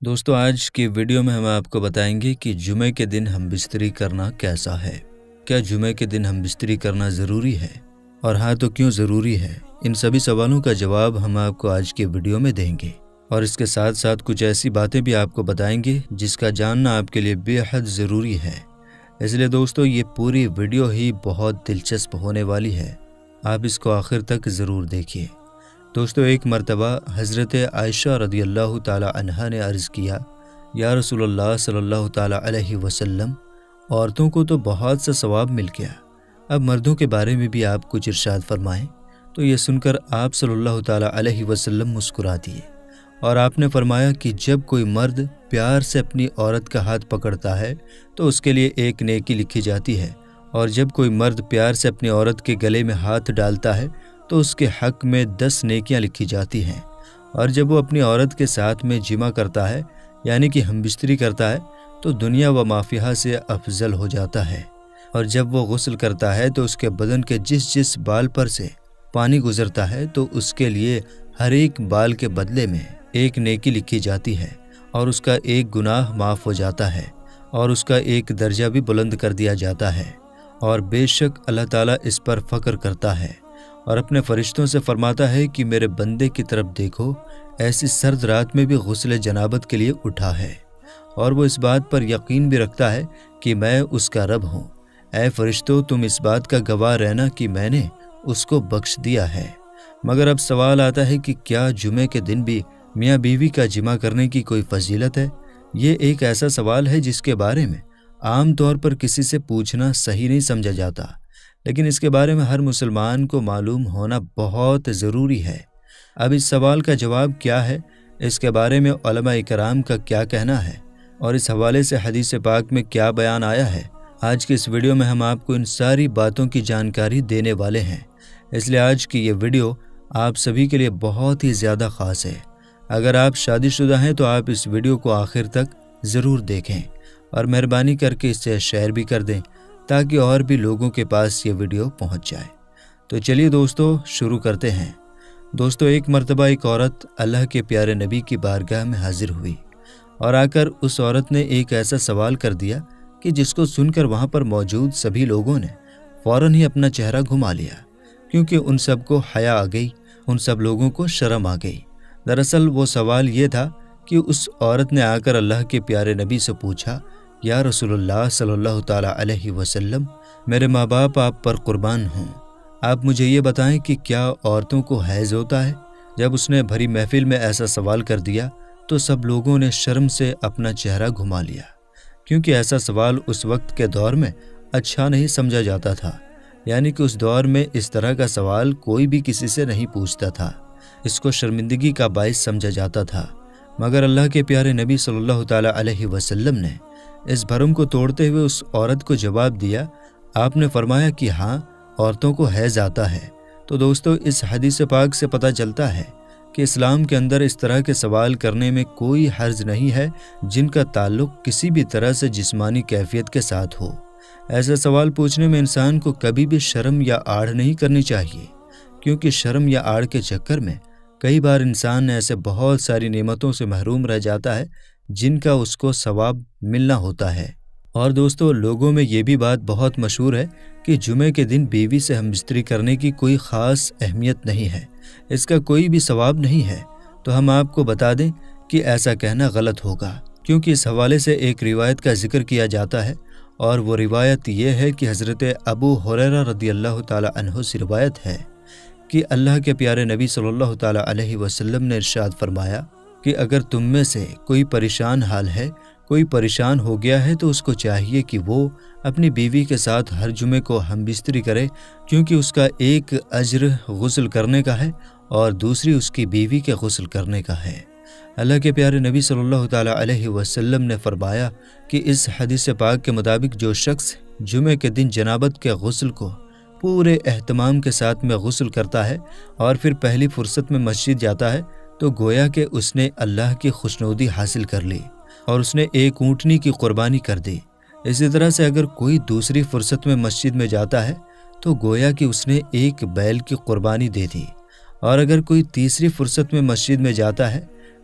दोस्तों आज की वीडियो में हम आपको बताएंगे कि जुमे के दिन हम बिस्तरी करना कैसा है। क्या जुमे के दिन हम बिस्तरी करना ज़रूरी है, और हाँ तो क्यों ज़रूरी है? इन सभी सवालों का जवाब हम आपको आज की वीडियो में देंगे और इसके साथ साथ कुछ ऐसी बातें भी आपको बताएंगे जिसका जानना आपके लिए बेहद ज़रूरी है। इसलिए दोस्तों ये पूरी वीडियो ही बहुत दिलचस्प होने वाली है, आप इसको आखिर तक ज़रूर देखिए। दोस्तों एक मर्तबा हज़रत आयशा रदियल्लाहु ताला अन्हा ने अर्ज़ किया, या रसूलल्लाह सल्लल्लाहु ताला अलैहि वसल्लम, औरतों को तो बहुत सा सवाब मिल गया, अब मर्दों के बारे में भी आप कुछ इरशाद फरमाएं। तो ये सुनकर आप सल्लल्लाहु ताला अलैहि वसल्लम मुस्कुरा दिए और आपने फरमाया कि जब कोई मर्द प्यार से अपनी औरत का हाथ पकड़ता है तो उसके लिए एक नेकी लिखी जाती है, और जब कोई मर्द प्यार से अपनी औरत के गले में हाथ डालता है तो उसके हक़ में 10 नेकियां लिखी जाती हैं, और जब वो अपनी औरत के साथ में जिमा करता है यानी कि हमबिस्तरी करता है तो दुनिया व माफिया से अफजल हो जाता है, और जब वो गुस्ल करता है तो उसके बदन के जिस जिस बाल पर से पानी गुजरता है तो उसके लिए हर एक बाल के बदले में एक नेकी लिखी जाती है, और उसका एक गुनाह माफ़ हो जाता है, और उसका एक दर्जा भी बुलंद कर दिया जाता है। और बेशक अल्लाह ताला इस पर फ़ख्र करता है और अपने फरिश्तों से फरमाता है कि मेरे बंदे की तरफ देखो, ऐसी सर्द रात में भी गुस्ल जनाबत के लिए उठा है, और वो इस बात पर यकीन भी रखता है कि मैं उसका रब हूँ। ऐ फरिश्तों, तुम इस बात का गवाह रहना कि मैंने उसको बख्श दिया है। मगर अब सवाल आता है कि क्या जुमे के दिन भी मियाँ बीवी का जिमा करने की कोई फजीलत है? ये एक ऐसा सवाल है जिसके बारे में आम तौर पर किसी से पूछना सही नहीं समझा जाता, लेकिन इसके बारे में हर मुसलमान को मालूम होना बहुत ज़रूरी है। अब इस सवाल का जवाब क्या है, इसके बारे में उलमा इकराम का क्या कहना है, और इस हवाले से हदीस पाक में क्या बयान आया है, आज की इस वीडियो में हम आपको इन सारी बातों की जानकारी देने वाले हैं। इसलिए आज की ये वीडियो आप सभी के लिए बहुत ही ज़्यादा ख़ास है। अगर आप शादीशुदा हैं तो आप इस वीडियो को आखिर तक ज़रूर देखें और मेहरबानी करके इसे शेयर भी कर दें ताकि और भी लोगों के पास ये वीडियो पहुंच जाए। तो चलिए दोस्तों शुरू करते हैं। दोस्तों एक मर्तबा एक औरत अल्लाह के प्यारे नबी की बारगाह में हाजिर हुई और आकर उस औरत ने एक ऐसा सवाल कर दिया कि जिसको सुनकर वहाँ पर मौजूद सभी लोगों ने फ़ौरन ही अपना चेहरा घुमा लिया, क्योंकि उन सबको हया आ गई, उन सब लोगों को शर्म आ गई। दरअसल वो सवाल ये था कि उस औरत ने आकर अल्लाह के प्यारे नबी से पूछा, या रसूलुल्लाह सल्लल्लाहु ताला अलैहि वसल्लम, मेरे माँ बाप आप पर कुर्बान हों, आप मुझे ये बताएं कि क्या औरतों को हैज़ होता है? जब उसने भरी महफिल में ऐसा सवाल कर दिया तो सब लोगों ने शर्म से अपना चेहरा घुमा लिया, क्योंकि ऐसा सवाल उस वक्त के दौर में अच्छा नहीं समझा जाता था। यानी कि उस दौर में इस तरह का सवाल कोई भी किसी से नहीं पूछता था, इसको शर्मिंदगी का बाइस समझा जाता था। मगर अल्लाह के प्यारे नबी सल्लल्लाहु ताला अलैहि वसल्लम ने इस भरम को तोड़ते हुए उस औरत को जवाब दिया। आपने फरमाया कि हाँ, औरतों को हैज़ आता है। तो दोस्तों इस हदीस पाक से पता चलता है कि इस्लाम के अंदर इस तरह के सवाल करने में कोई हर्ज नहीं है जिनका ताल्लुक किसी भी तरह से जिस्मानी कैफियत के साथ हो। ऐसे सवाल पूछने में इंसान को कभी भी शर्म या आड़ नहीं करनी चाहिए, क्योंकि शर्म या आड़ के चक्कर में कई बार इंसान ऐसे बहुत सारी नेमतों से महरूम रह जाता है जिनका उसको सवाब मिलना होता है। और दोस्तों लोगों में ये भी बात बहुत मशहूर है कि जुमे के दिन बीवी से हमबिस्तरी करने की कोई ख़ास अहमियत नहीं है, इसका कोई भी सवाब नहीं है। तो हम आपको बता दें कि ऐसा कहना गलत होगा, क्योंकि इस हवाले से एक रिवायत का जिक्र किया जाता है, और वो रिवायत ये है कि हज़रत अबू हुरैरा रदियल्लाहु ताला अन्हु से रिवायत है कि अल्लाह के प्यारे नबी सल्लल्लाहु ताला अलैहि वसल्लम ने इरशाद फरमाया कि अगर तुम में से कोई परेशान हाल है, कोई परेशान हो गया है, तो उसको चाहिए कि वो अपनी बीवी के साथ हर जुमे को हमबिस्तरी करे, क्योंकि उसका एक अज्र गुस्ल करने का है और दूसरी उसकी बीवी के गुस्ल करने का है। अल्लाह के प्यारे नबी सल्लल्लाहु ताला अलैहि वसल्लम ने फरमाया कि इस हदीस पाक के मुताबिक जो शख्स जुमे के दिन जनाबत के गुस्ल को पूरे एहतमाम के साथ में गुस्ल करता है और फिर पहली फुर्सत में मस्जिद जाता है, तो गोया कि उसने अल्लाह की खुशनुदी हासिल कर ली और उसने एक ऊँटनी की कुर्बानी कर दी। इसी तरह से अगर कोई दूसरी फुर्सत में मस्जिद में जाता है तो गोया कि उसने एक बैल की कुर्बानी दे दी, और अगर कोई तीसरी फुर्सत में मस्जिद में जाता है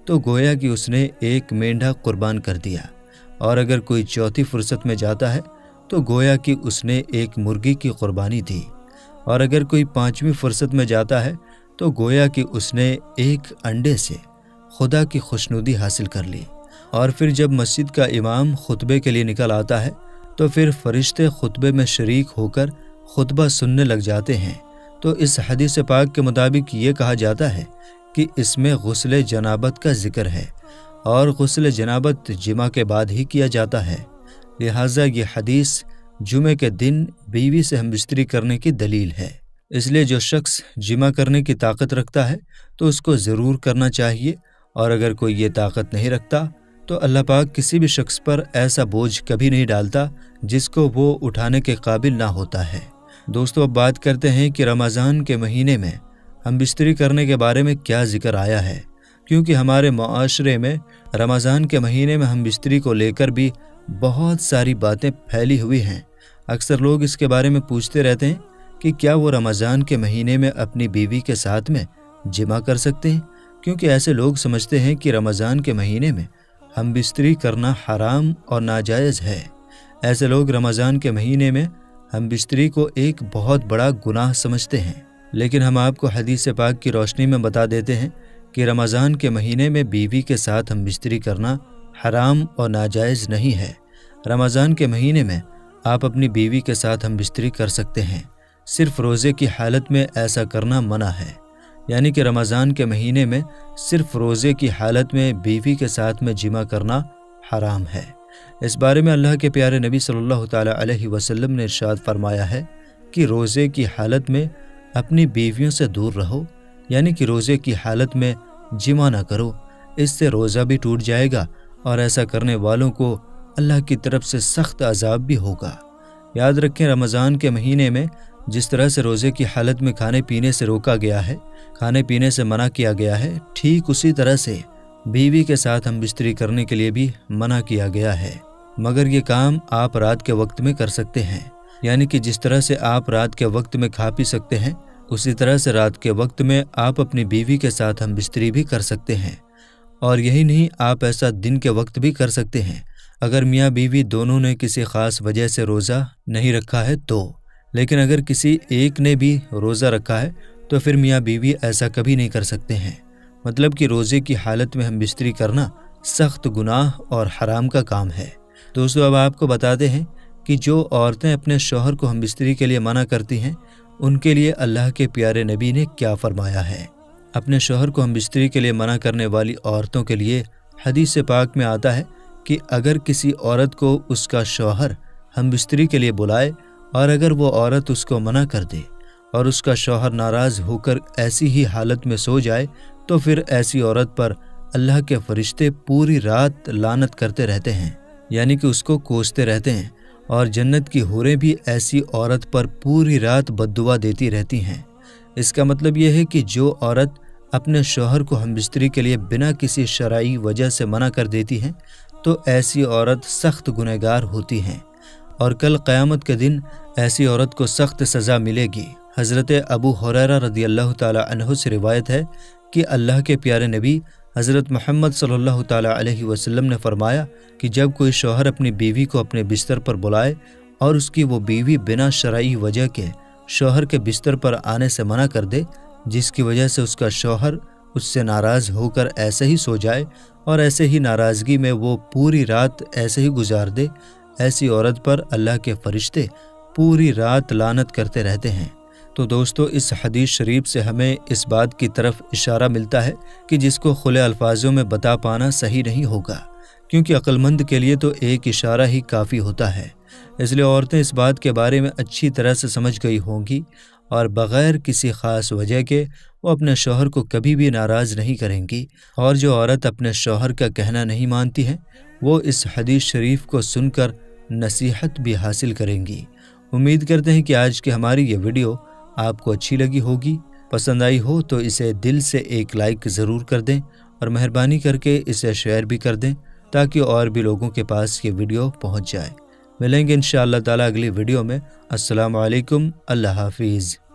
تو گویا کہ اس نے ایک مینڈھا قربان کر دیا، اور اگر کوئی چوتھی فرصت میں جاتا ہے تو گویا کہ اس نے ایک مرغی کی قربانی دی، اور اگر کوئی پانچویں فرصت میں جاتا ہے تو گویا کہ اس نے ایک انڈے سے خدا کی خوشنودی حاصل کر لی۔ اور پھر جب مسجد کا امام خطبے کے لیے نکل آتا ہے تو پھر فرشتے خطبے میں شریک ہو کر خطبہ سننے لگ جاتے ہیں۔ تو اس حدیث پاک کے مطابق یہ کہا جاتا ہے کہ اس میں غسل جنابت کا ذکر ہے، اور غسل جنابت جمعہ کے بعد ہی کیا جاتا ہے، لہٰذا یہ حدیث جمعے کے دن بیوی سے ہم بستری کرنے کی دلیل ہے۔ اس لیے جو شخص جمع کرنے کی طاقت رکھتا ہے تو اس کو ضرور کرنا چاہیے، اور اگر کوئی یہ طاقت نہیں رکھتا تو اللہ پاک کسی بھی شخص پر ایسا بوجھ کبھی نہیں ڈالتا جس کو وہ اٹھانے کے قابل نہ ہوتا ہے۔ دوستو، اب بات کرتے ہیں کہ رمضان کے مہینے میں ہم بستری کرنے کے بارے میں کیا ذکر آیا ہے، کیونکہ ہمارے معاشرے میں رمضان کے مہینے میں ہم بستری کو لے کر بھی بہت ساری باتیں پھیلی ہوئی ہیں۔ اکثر لوگ اس کے بارے میں پوچھتے رہتے ہیں کہ کیا وہ رمضان کے مہینے میں اپنی بیوی کے ساتھ میں جمع کر سکتے ہیں، کیونکہ ایسے لوگ سمجھتے ہیں کہ رمضان کے مہینے میں ہم بستری کرنا حرام اور ناجائز ہے۔ ایسے لوگ رمضان کے مہینے میں ہم بستری کو ایک بہت بڑا گناہ سمجھتے ہیں، لیکن ہم آپ کو حدیث پاک کی روشنی میں بتا دیتے ہیں کہ رمضان کے مہینے میں بیوی کے ساتھ ہم بستری کرنا حرام اور ناجائز نہیں ہے۔ رمضان کے مہینے میں آپ اپنی بیوی کے ساتھ ہم بستری کر سکتے ہیں، صرف روزے کی حالت میں ایسا کرنا منع ہے، یعنی کہ رمضان کے مہینے میں صرف روزے کی حالت میں بیوی کے ساتھ میں جمع کرنا حرام ہے۔ اس بارے میں اللہ کے پیارے نبی صلی اللہ تعالیٰ علیہ وسلم نے ارشاد فرمایا ہے کہ روزے کی حالت میں اپنی بیویوں سے دور رہو، یعنی کہ روزے کی حالت میں جمع نہ کرو، اس سے روزہ بھی ٹوٹ جائے گا اور ایسا کرنے والوں کو اللہ کی طرف سے سخت عذاب بھی ہوگا۔ یاد رکھیں، رمضان کے مہینے میں جس طرح سے روزے کی حالت میں کھانے پینے سے روکا گیا ہے، کھانے پینے سے منع کیا گیا ہے، ٹھیک اسی طرح سے بیوی کے ساتھ ہم بستری کرنے کے لیے بھی منع کیا گیا ہے، مگر یہ کام آپ رات کے وقت میں کر سکتے ہیں، یعنی کہ جس طرح سے آپ رات کے وقت میں کھا پی سکتے ہیں، اسی طرح سے رات کے وقت میں آپ اپنی بیوی کے ساتھ ہم بستری بھی کر سکتے ہیں۔ اور یہی نہیں، آپ ایسا دن کے وقت بھی کر سکتے ہیں، اگر میاں بیوی دونوں نے کسی خاص وجہ سے روزہ نہیں رکھا ہے تو۔ لیکن اگر کسی ایک نے بھی روزہ رکھا ہے تو پھر میاں بیوی ایسا کبھی نہیں کر سکتے ہیں، مطلب کہ روزے کی حالت میں ہم بستری کرنا سخت گناہ اور حرام کا کام ہے۔ دوستو، اب آپ کو بتاتے ہیں کہ جو عورتیں اپنے شوہر کو ہم بستری کے لیے منع کرتی ہیں، ان کے لیے اللہ کے پیارے نبی نے کیا فرمایا ہے۔ اپنے شوہر کو ہم بستری کے لیے منع کرنے والی عورتوں کے لیے حدیث پاک میں آتا ہے کہ اگر کسی عورت کو اس کا شوہر ہم بستری کے لیے بلائے اور اگر وہ عورت اس کو منع کر دے اور اس کا شوہر ناراض ہو کر ایسی ہی حالت میں سو جائے تو پھر ایسی عورت پر اللہ کے فرشتے پوری رات لعنت کرتے رہتے ہیں، یعنی کہ اس کو کوستے رہتے ہیں، اور جنت کی حوریں بھی ایسی عورت پر پوری رات بد دعا دیتی رہتی ہیں۔ اس کا مطلب یہ ہے کہ جو عورت اپنے شوہر کو ہم بستری کے لیے بنا کسی شرعی وجہ سے منع کر دیتی ہیں تو ایسی عورت سخت گنہگار ہوتی ہیں، اور کل قیامت کے دن ایسی عورت کو سخت سزا ملے گی۔ حضرت ابو ہریرہ رضی اللہ تعالیٰ عنہ سے روایت ہے کہ اللہ کے پیارے نبی حضرت محمد صلی اللہ تعالیٰ علیہ وسلم نے فرمایا کہ جب کوئی شوہر اپنی بیوی کو اپنے بستر پر بلائے اور اس کی وہ بیوی بنا شرعی وجہ کے شوہر کے بستر پر آنے سے منع کر دے، جس کی وجہ سے اس کا شوہر اس سے ناراض ہو کر ایسے ہی سو جائے اور ایسے ہی ناراضگی میں وہ پوری رات ایسے ہی گزار دے، ایسی عورت پر اللہ کے فرشتے پوری رات لعنت کرتے رہتے ہیں۔ تو دوستو، اس حدیث شریف سے ہمیں اس بات کی طرف اشارہ ملتا ہے کہ جس کو کھلے الفاظوں میں بتا پانا صحیح نہیں ہوگا، کیونکہ عقل مند کے لیے تو ایک اشارہ ہی کافی ہوتا ہے۔ اس لیے عورتیں اس بات کے بارے میں اچھی طرح سے سمجھ گئی ہوں گی اور بغیر کسی خاص وجہ کے وہ اپنے شوہر کو کبھی بھی ناراض نہیں کریں گی، اور جو عورت اپنے شوہر کا کہنا نہیں مانتی ہے وہ اس حدیث شریف کو سن کر نصیحت بھی حاصل کریں گی۔ امید کرتے ہیں کہ آج کی ہماری یہ ویڈیو آپ کو اچھی لگی ہوگی۔ پسند آئی ہو تو اسے دل سے ایک لائک ضرور کر دیں، اور مہربانی کر کے اسے شیئر بھی کر دیں تاکہ اور بھی لوگوں کے پاس یہ ویڈیو پہنچ جائے۔ ملیں گے انشاءاللہ تعالیٰ اگلی ویڈیو میں۔ السلام علیکم، اللہ حافظ۔